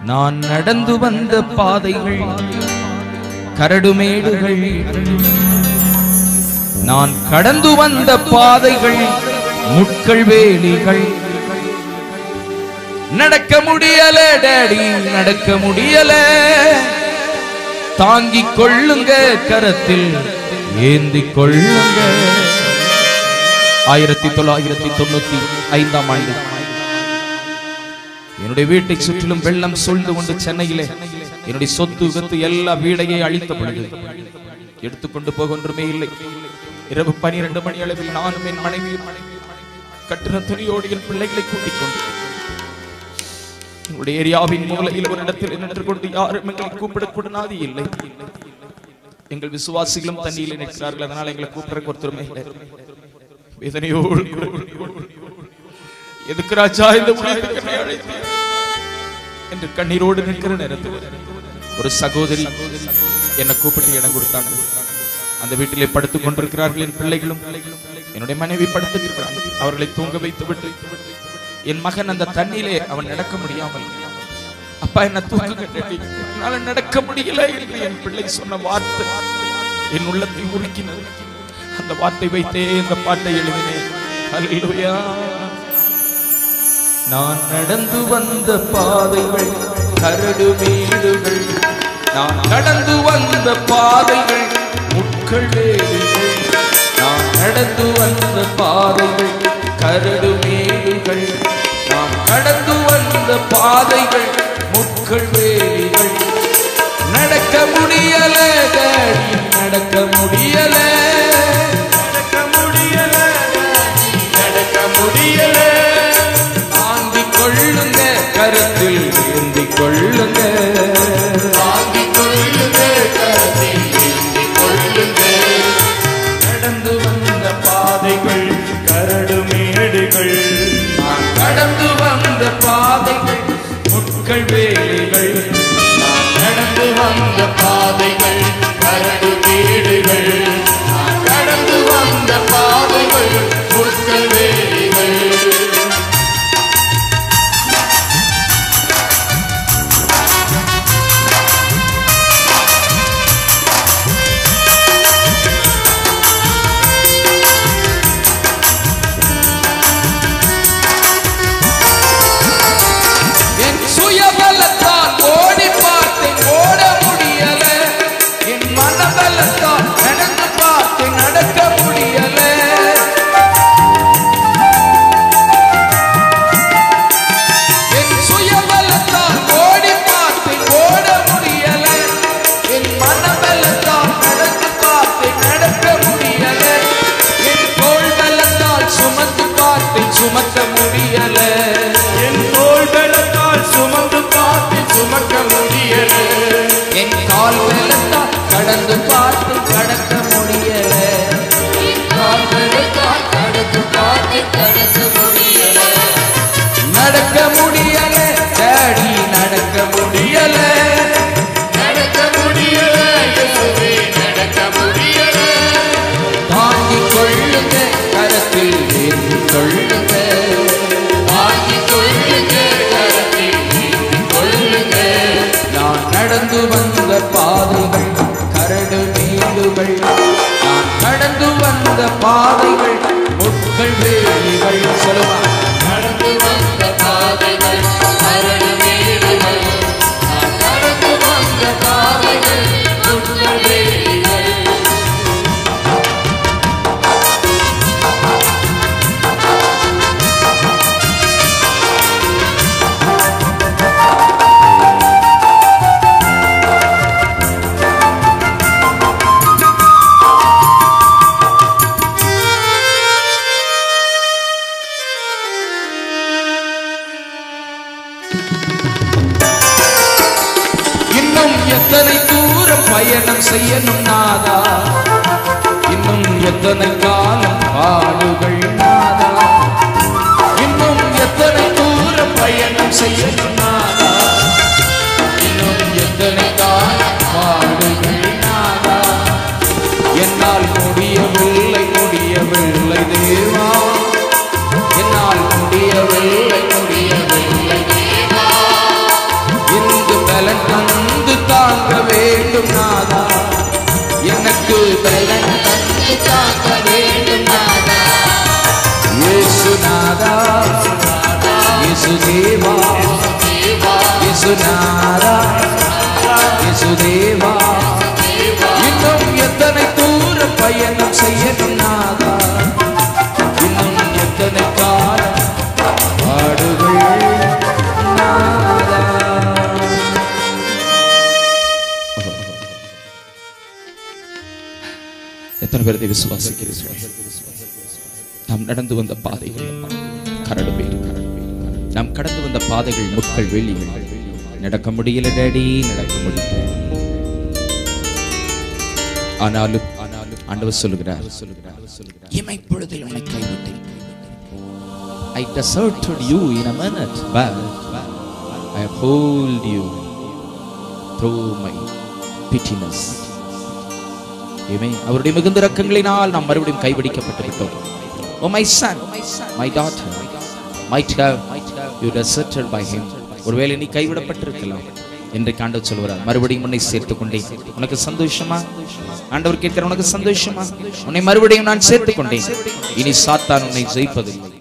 நான் நடந்து வந்த பாதைகள் கரடுமேடுகள், நான் கடந்து வந்த பாதைகள் முட்கள் வேலிகள். நடக்க முடியல டாடி, நடக்க முடியல. தாங்கிக் கொள்ளுங்க, கரத்தில் ஏந்திக் கொள்ளுங்க. 1995ஆம் ஆண்டு என்னுடைய வீட்டை சுற்றிலும் வெள்ளம் சூழ்ந்து கொண்டு சென்னையிலே என்னுடைய சொத்து வித்து எல்லா வீடையே அழித்த பொழுது எடுத்துக்கொண்டு போக ஒன்றுமே இல்லை. இரவு 12 மணி அளவில் நானும் என் மனைவியும் கட்டின துணியோடு என் பிள்ளைகளை கூட்டிக் கொண்டு என்னுடைய ஏரியாவின் மூலையில் ஒரு இடத்தில் நின்று கொண்டு யாரும் எங்களை கூப்பிடக்கூடாது இல்லை. எங்கள் விசுவாசிகளும் தண்ணியில் நிற்கிறார்கள், அதனால் எங்களை கூப்பிட ஒருத்தருமே இல்லை. வேதனையோடு எதுக்கு ராஜா இந்த என்று கண்ணீரோடு நிற்கிற நேரத்தில் ஒரு சகோதரி என்னை கூப்பிட்டு இடம் கொடுத்தாங்க. அந்த வீட்டிலே படுத்துக் கொண்டிருக்கிறார்கள் என் பிள்ளைகளும், என்னுடைய மனைவி படுத்துக்கிறார்கள். அவர்களை தூங்க வைத்து விட்டு என் மகன் அந்த தண்ணியிலே அவன் நடக்க முடியாமல், அப்பா என்ன தூங்க, என்னால நடக்க முடியல என்று என் பிள்ளை சொன்ன வார்த்தை என் உள்ளத்தை உருக்கினது. அந்த வார்த்தை வைத்தே இந்த பாட்டை எழுதினேன். அல்லேலூயா. நான் நடந்து வந்த பாதைகள் கரடுமேடுகள், நான் கடந்து வந்த பாதைகள் முட்கள் வேலிகள். நான் நடந்து வந்த பாதைகள் கரடுமேடுகள், நான் கடந்து வந்த பாதைகள் முட்கள் வேலிகள். நடக்க முடியல டாடி, நடக்க முடியல, நடக்க முடியல, நடக்க முடியல. தாங்கிக் கொள்ளுங்க, கரத்தில் ஏந்திக் கொள்ளுங்க, தாங்கிக் கொள்ளுங்க, கரத்தில் ஏந்திக் கொள்ளுங்க. நடந்து வந்த பாதைகள் கரடுமேடுகள், நான் கடந்து வந்த பாதைகள் முட்கள் வேலிகள். நான் நடந்து வந்த பாதைகள் கரடுமேடுகள், நான் கடந்து வந்த பாதைகள் முட்கள் வேலிகள். சுமக்க முடியல, என் தோள் பலத்தால் சுமந்து பார்த்து சுமக்க முடியல. என் கால் பலத்தால் கடந்து பார்த்து கடக்க முடியல, என் கால் பலத்தால் கடந்து பார்த்து கடக்க முடியல. நடக்க முடியல டாடி, நடக்க முடியல, நடக்க முடியல, இயேசுவே நடக்க முடியல. தாங்கிக் கொள்ளுங்க, கரத்தில் ஏந்திக் கொள்ளுங்க, நடந்து வந்த பாதைகள் கரடுமேடுகள், நான் கடந்து வந்த பாதைகள் முட்கள் வேலிகள். சொல்லுமா, நடந்து வந்த பாதைகள் கரடுமேடுகள், நான் கடந்து வந்த பாதைகள் முட்கள் வேலிகள். எத்தனை தூரம் பயணம் செய்யணும் நாதா, இன்னும் எத்தனை காலம் பாடுகள் நாதா, இன்னும் எத்தனை தூரம் பயணம் செய்யணும் நாதா, இன்னும் எத்தனை காலம் பாடுகள் நாதா. என்னால் முடியவில்லை முடியவில்லை தேவா, என்னால் முடியவில்லை முடியவில்லை தேவா. இயேசுநாதா இயேசுதேவா இன்னும் எத்தனை தூர பயணம் செய்யணும் நாதா இன்னும் எத்தனை காலம் பாடுகள் நாதா. எத்தனை பேர் விசுவாசிக்கிறீர்கள்? நாம் நடந்து வந்த பாதைகள் கரடு பேரு, நாம் கடந்து வந்த பாதைகள் முட்கள் வேலிகள். நடக்க முடியல டேடி, நடக்க முடியல. ஆனாலும் ஆண்டவர் சொல்லுகிறார், இமைப்பொழுதில் உன்னை கைவிட்டேன். I deserted you in a minute, but I hold you through my pitiness. அவருடைய மிகுந்த இரக்கங்களினால் நாம் மறுபடியும் கைவிடிக்கப்பட்டு விட்டோம். Oh my son, my daughter, might have you deserted by him. ஒருவேளை நீ கைவிடப்பட்டிருக்கலாம். இன்றைக்கு ஆண்டவர் சொல்கிறார், மறுபடியும் உன்னை சேர்த்துக் கொண்டேன். உனக்கு சந்தோஷமா? ஆண்டவர் கேட்கிறார், உனக்கு சந்தோஷமா? உன்னை மறுபடியும் நான் சேர்த்துக் கொண்டேன். இனி சாத்தான் உன்னை ஜெயிப்பதில்லை.